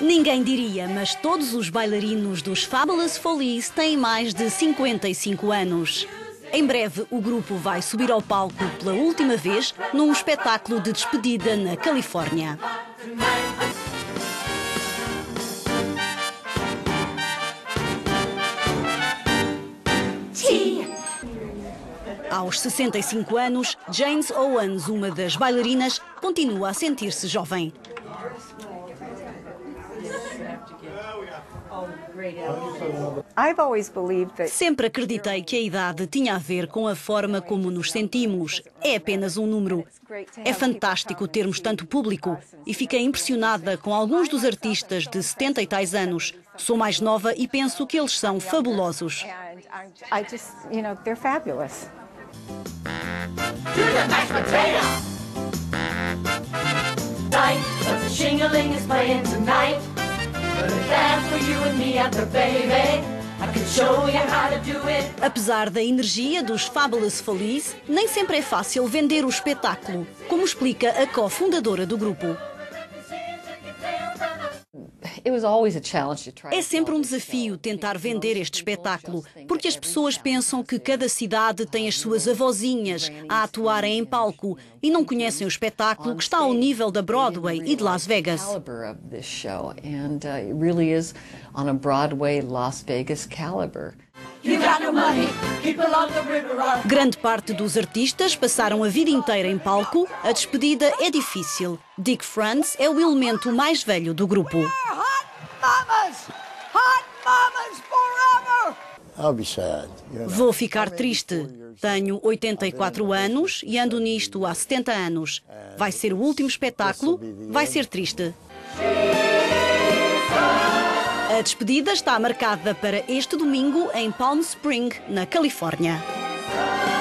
Ninguém diria, mas todos os bailarinos dos Fabulous Follies têm mais de 55 anos. Em breve, o grupo vai subir ao palco pela última vez num espetáculo de despedida na Califórnia. Aos 65 anos, James Owens, uma das bailarinas, continua a sentir-se jovem. Sempre acreditei que a idade tinha a ver com a forma como nos sentimos. É apenas um número. É fantástico termos tanto público e fiquei impressionada com alguns dos artistas de 70 e tais anos. Sou mais nova e penso que eles são fabulosos. Apesar da energia dos Fabulous Follies, nem sempre é fácil vender o espetáculo, como explica a cofundadora do grupo. É sempre um desafio tentar vender este espetáculo, porque as pessoas pensam que cada cidade tem as suas avózinhas a atuarem em palco e não conhecem o espetáculo que está ao nível da Broadway e de Las Vegas. Grande parte dos artistas passaram a vida inteira em palco. A despedida é difícil. Dick Franz é o elemento mais velho do grupo. Vou ficar triste. Tenho 84 anos e ando nisto há 70 anos. Vai ser o último espetáculo, vai ser triste. A despedida está marcada para este domingo em Palm Springs, na Califórnia.